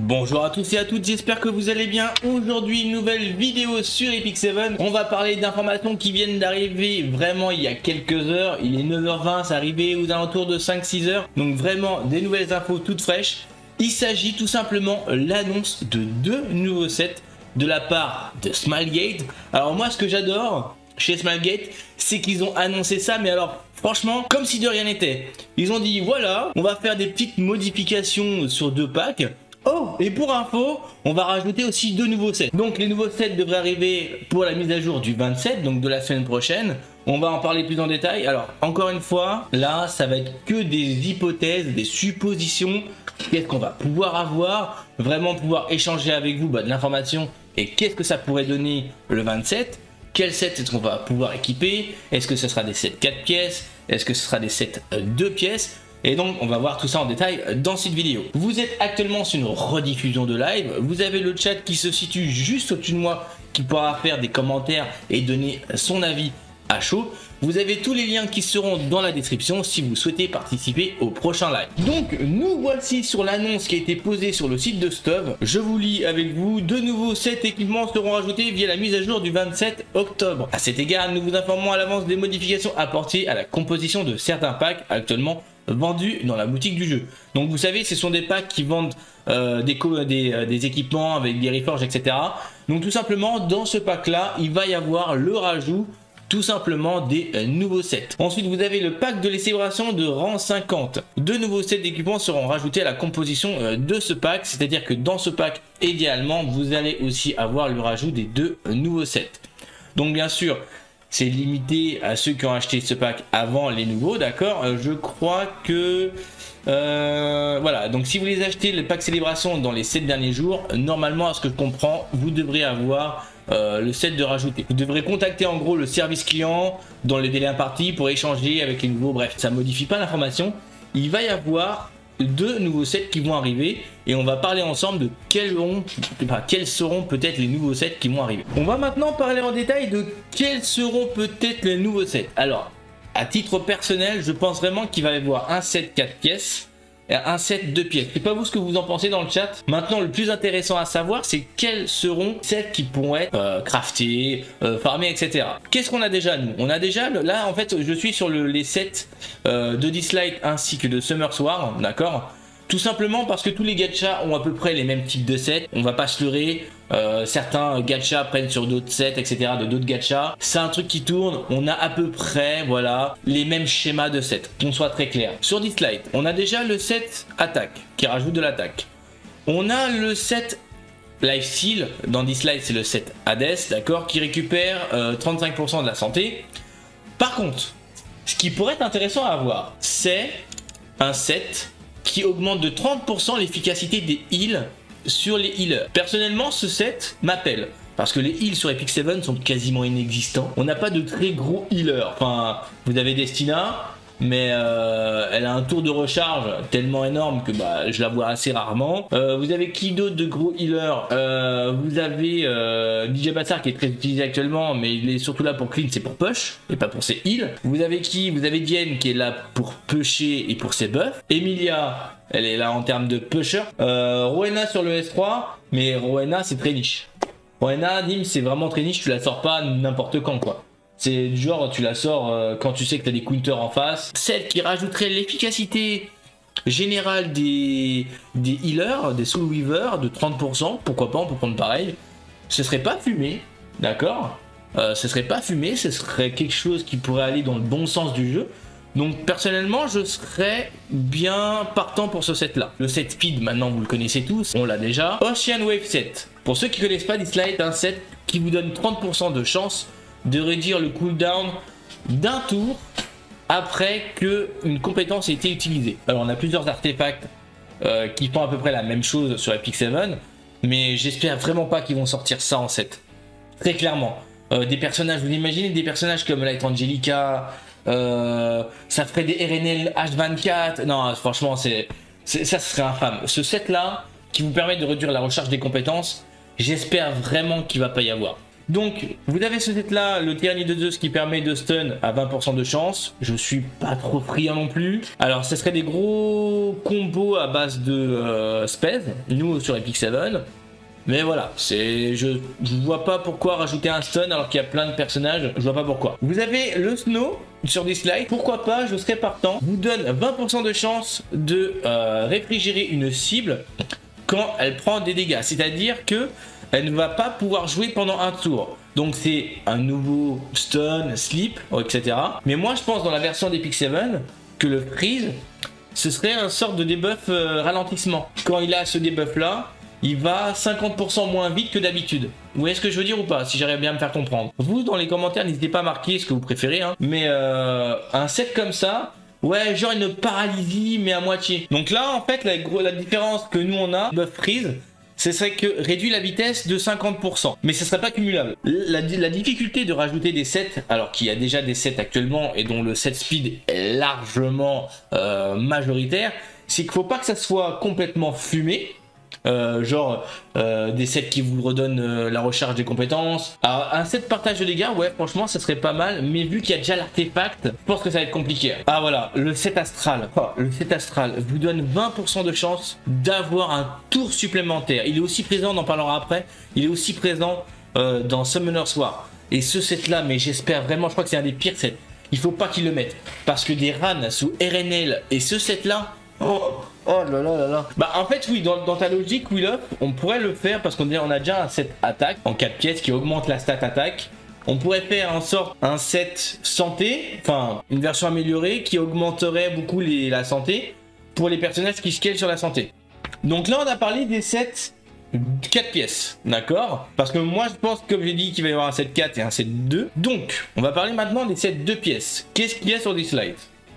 Bonjour à tous et à toutes, j'espère que vous allez bien. Aujourd'hui, une nouvelle vidéo sur Epic 7. On va parler d'informations qui viennent d'arriver vraiment il y a quelques heures. Il est 9h20, c'est arrivé aux alentours de 5-6 heures. Donc vraiment des nouvelles infos toutes fraîches. Il s'agit tout simplement l'annonce de 2 nouveaux sets de la part de Smilegate. Alors moi, ce que j'adore chez Smilegate, c'est qu'ils ont annoncé ça, mais alors franchement, comme si de rien n'était. Ils ont dit voilà, on va faire des petites modifications sur 2 packs. Oh, et pour info, on va rajouter aussi 2 nouveaux sets. Donc les nouveaux sets devraient arriver pour la mise à jour du 27, donc de la semaine prochaine. On va en parler plus en détail. Alors, encore une fois, là, ça va être que des hypothèses, des suppositions. Qu'est-ce qu'on va pouvoir avoir, vraiment pouvoir échanger avec vous de l'information et qu'est-ce que ça pourrait donner le 27. Quel set est-ce qu'on va pouvoir équiper? Est-ce que ce sera des sets 4 pièces? Est-ce que ce sera des sets 2 pièces? Et donc on va voir tout ça en détail dans cette vidéo. Vous êtes actuellement sur une rediffusion de live. Vous avez le chat qui se situe juste au-dessus de moi, qui pourra faire des commentaires et donner son avis à chaud. Vous avez tous les liens qui seront dans la description si vous souhaitez participer au prochain live. Donc nous voici sur l'annonce qui a été posée sur le site de Stove. Je vous lis avec vous, de nouveaux 7 équipements seront ajoutés via la mise à jour du 27 octobre. À cet égard, nous vous informons à l'avance des modifications apportées à la composition de certains packs actuellement vendus dans la boutique du jeu. Donc vous savez, ce sont des packs qui vendent des équipements avec des reforges, etc. Donc tout simplement, dans ce pack là, il va y avoir le rajout tout simplement des nouveaux sets. Ensuite, vous avez le pack de les célébrations de rang 50. 2 nouveaux sets d'équipements seront rajoutés à la composition de ce pack, c'est-à-dire que dans ce pack, idéalement, vous allez aussi avoir le rajout des 2 nouveaux sets. Donc bien sûr, c'est limité à ceux qui ont acheté ce pack avant les nouveaux, d'accord. Je crois que voilà, donc si vous les achetez le pack célébration dans les 7 derniers jours, normalement, à ce que je comprends, vous devrez avoir le set de rajouter. Vous devrez contacter en gros le service client dans les délais impartis pour échanger avec les nouveaux. Bref, ça modifie pas l'information. Il va y avoir 2 nouveaux sets qui vont arriver et on va parler ensemble de quels seront peut-être les nouveaux sets qui vont arriver. On va maintenant parler en détail de quels seront peut-être les nouveaux sets. Alors, à titre personnel, je pense vraiment qu'il va y avoir un set 4 pièces et un set 2 pièces. Je sais pas vous ce que vous en pensez dans le chat. Maintenant, le plus intéressant à savoir, c'est quels seront sets qui pourront être craftés, farmés, etc. Qu'est-ce qu'on a déjà nous? On a déjà, là en fait, je suis sur les sets de Dislight ainsi que de Summer War, d'accord? Tout simplement parce que tous les gachas ont à peu près les mêmes types de sets. On va pas se leurrer. Certains gachas prennent sur d'autres sets, etc. de d'autres gachas. C'est un truc qui tourne. On a à peu près, voilà, les mêmes schémas de sets. Qu'on soit très clair. Sur Dislight, on a déjà le set attaque qui rajoute de l'attaque. On a le set Lifesteal. Dans Dislight, c'est le set Hades, d'accord, qui récupère 35% de la santé. Par contre, ce qui pourrait être intéressant à avoir, c'est un set qui augmente de 30% l'efficacité des heals sur les healers. Personnellement, ce set m'appelle. Parce que les heals sur Epic 7 sont quasiment inexistants. On n'a pas de très gros healers. Enfin, vous avez Destina, mais elle a un tour de recharge tellement énorme que je la vois assez rarement. Vous avez qui d'autre de gros healers? Vous avez DJ Bassar qui est très utilisé actuellement, mais il est surtout là pour clean, c'est pour push et pas pour ses heals. Vous avez qui? Vous avez Diane qui est là pour pusher et pour ses buffs. Emilia, elle est là en termes de pusher. Rowena sur le S3, mais Rowena c'est très niche. Rowena, Dim, c'est vraiment très niche, tu la sors pas n'importe quand quoi. C'est du genre, tu la sors quand tu sais que tu as des counters en face. Celle qui rajouterait l'efficacité générale des healers, des soul weavers de 30%. Pourquoi pas, on peut prendre pareil. Ce serait pas fumé, d'accord. Ce serait pas fumé, ce serait quelque chose qui pourrait aller dans le bon sens du jeu. Donc personnellement, je serais bien partant pour ce set là. Le set speed, maintenant vous le connaissez tous, on l'a déjà. Ocean Wave set. Pour ceux qui connaissent pas Dislight, un set qui vous donne 30% de chance de réduire le cooldown d'un tour après que une compétence ait été utilisée. Alors on a plusieurs artefacts qui font à peu près la même chose sur Epic 7, mais j'espère vraiment pas qu'ils vont sortir ça en set. Très clairement. Des personnages, vous imaginez des personnages comme Light Angelica, ça ferait des RNL H24. Non, franchement, ça serait infâme. Ce set là, qui vous permet de réduire la recharge des compétences, j'espère vraiment qu'il va pas y avoir. Donc, vous avez ce set là, le tyrannie de Zeus qui permet de stun à 20% de chance. Je suis pas trop friand non plus. Alors, ce serait des gros combos à base de Spez, nous sur Epic 7. Mais voilà, je vois pas pourquoi rajouter un stun alors qu'il y a plein de personnages, je vois pas pourquoi. Vous avez le Snow sur des slides, pourquoi pas, je serais partant. Vous donne 20% de chance de réfrigérer une cible quand elle prend des dégâts. C'est-à-dire que elle ne va pas pouvoir jouer pendant un tour. Donc c'est un nouveau stun, sleep, etc. Mais moi je pense dans la version d'Epic 7 que le freeze, ce serait un sorte de debuff ralentissement. Quand il a ce debuff là, il va 50% moins vite que d'habitude. Vous voyez ce que je veux dire ou pas? Si j'arrive bien à me faire comprendre. Vous, dans les commentaires, n'hésitez pas à marquer ce que vous préférez. Hein. Mais un set comme ça, ouais, genre une paralysie, mais à moitié. Donc là, en fait, la différence que nous, on a, buff freeze, ce serait que réduit la vitesse de 50%. Mais ce serait pas cumulable. La difficulté de rajouter des sets, alors qu'il y a déjà des sets actuellement et dont le set speed est largement majoritaire, c'est qu'il faut pas que ça soit complètement fumé. Des sets qui vous redonnent la recharge des compétences. Alors, un set partage de dégâts, ouais, franchement, ça serait pas mal. Mais vu qu'il y a déjà l'artefact, je pense que ça va être compliqué. Ah voilà, le set astral. Oh, le set astral vous donne 20% de chance d'avoir un tour supplémentaire. Il est aussi présent, on en parlera après. Il est aussi présent dans Summoner's War. Et ce set là, mais j'espère vraiment, je crois que c'est un des pires sets. Il faut pas qu'ils le mettent. Parce que des runs sous RNL et ce set là, oh là là là là. Bah en fait oui, dans ta logique Will Up, on pourrait le faire parce qu'on a déjà un set attaque en 4 pièces qui augmente la stat attaque. On pourrait faire en sorte un set santé, enfin une version améliorée qui augmenterait beaucoup la santé pour les personnages qui scalent sur la santé. Donc là on a parlé des sets 4 pièces, d'accord? Parce que moi je pense, comme j'ai dit, qu'il va y avoir un set 4 et un set 2. Donc on va parler maintenant des sets 2 pièces. Qu'est-ce qu'il y a sur des slides?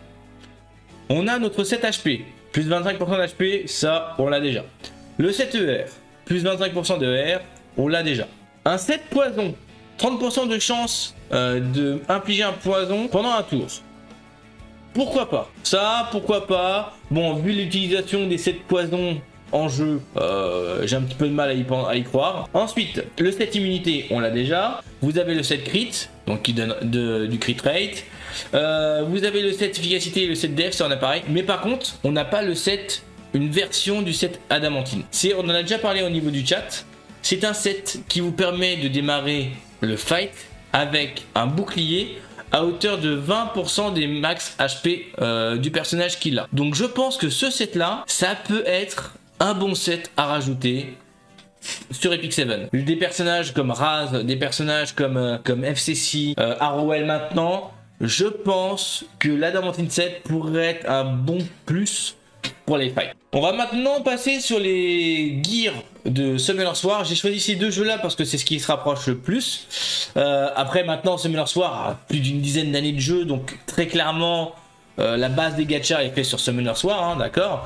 On a notre 7 HP, plus 25% d'HP, ça on l'a déjà. Le 7 ER, plus 25% de ER, on l'a déjà. Un 7 poison, 30% de chance d'infliger un poison pendant un tour. Pourquoi pas? Ça, pourquoi pas? Bon, vu l'utilisation des 7 poisons en jeu, j'ai un petit peu de mal à y croire. Ensuite, le 7 immunité, on l'a déjà. Vous avez le 7 crit, donc qui donne du crit rate. Vous avez le set efficacité et le set def, ça on a pareil. Mais par contre, on n'a pas le set, une version du set adamantine. On en a déjà parlé au niveau du chat. C'est un set qui vous permet de démarrer le fight avec un bouclier à hauteur de 20% des max HP du personnage qu'il a. Donc je pense que ce set là, ça peut être un bon set à rajouter sur Epic 7. Des personnages comme Raz, des personnages comme FCC, Arrowell maintenant. Je pense que l'Adamantine 7 pourrait être un bon plus pour les fights. On va maintenant passer sur les gears de Summoner's War. J'ai choisi ces deux jeux là parce que c'est ce qui se rapproche le plus. Après maintenant Summoner's War a plus d'une dizaine d'années de jeu, donc très clairement la base des gachas est faite sur Summoner's War, hein, d'accord.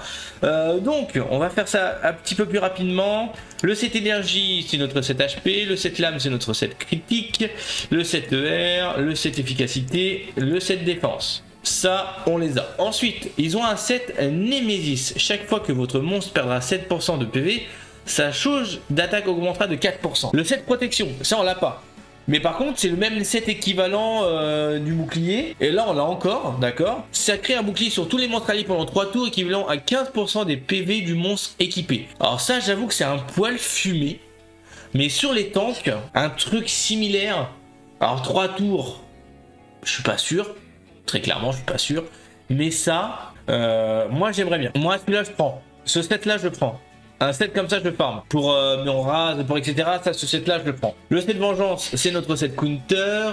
Donc on va faire ça un petit peu plus rapidement. Le set énergie c'est notre set HP, le set lame c'est notre set critique, le set ER, le set efficacité, le set défense. Ça, on les a. Ensuite, ils ont un set Nemesis. Chaque fois que votre monstre perdra 7% de PV, sa jauge d'attaque augmentera de 4%. Le set protection, ça on l'a pas. Mais par contre, c'est le même set équivalent du bouclier. Et là, on l'a encore, d'accord. Ça crée un bouclier sur tous les monstres alliés pendant 3 tours, équivalent à 15% des PV du monstre équipé. Alors ça, j'avoue que c'est un poil fumé. Mais sur les tanks, un truc similaire. Alors 3 tours, je suis pas sûr. Très clairement, je suis pas sûr. Mais ça, moi j'aimerais bien. Moi, celui-là, je prends. Ce set-là, je le prends. Un set comme ça, je le farm. Pour mon rase, pour etc. Ça, ce set-là, je le prends. Le set vengeance, c'est notre set counter.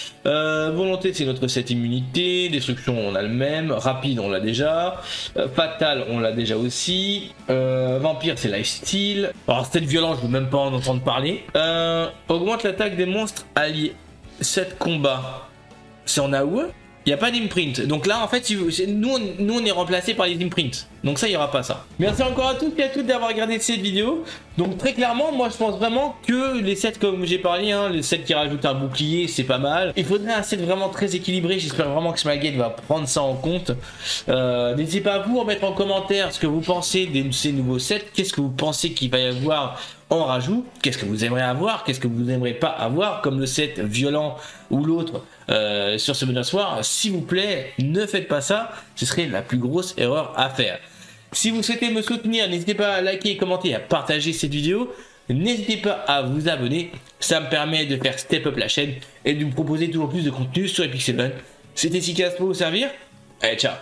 Volonté, c'est notre set immunité. Destruction, on a le même. Rapide, on l'a déjà. Fatal, on l'a déjà aussi. Vampire, c'est lifesteal. Alors, set violent, je veux même pas en entendre parler. Augmente l'attaque des monstres alliés. Set combat, c'est en AOE. Il n'y a pas d'imprint. Donc là, en fait, nous, on est remplacé par les imprints. Donc ça, il n'y aura pas ça. Merci encore à tous et à toutes d'avoir regardé cette vidéo. Donc très clairement, moi je pense vraiment que les sets comme j'ai parlé, hein, les sets qui rajoutent un bouclier, c'est pas mal. Il faudrait un set vraiment très équilibré. J'espère vraiment que Smilegate va prendre ça en compte. N'hésitez pas à vous en mettre en commentaire ce que vous pensez de ces nouveaux sets. Qu'est-ce que vous pensez qu'il va y avoir en rajout? Qu'est-ce que vous aimeriez avoir? Qu'est-ce que vous n'aimeriez pas avoir? Comme le set violent ou l'autre sur ce Bonus War. S'il vous plaît, ne faites pas ça. Ce serait la plus grosse erreur à faire. Si vous souhaitez me soutenir, n'hésitez pas à liker, commenter et à partager cette vidéo. N'hésitez pas à vous abonner. Ça me permet de faire step up la chaîne et de vous proposer toujours plus de contenu sur Epic 7. C'était Sicas pour vous servir. Allez, ciao.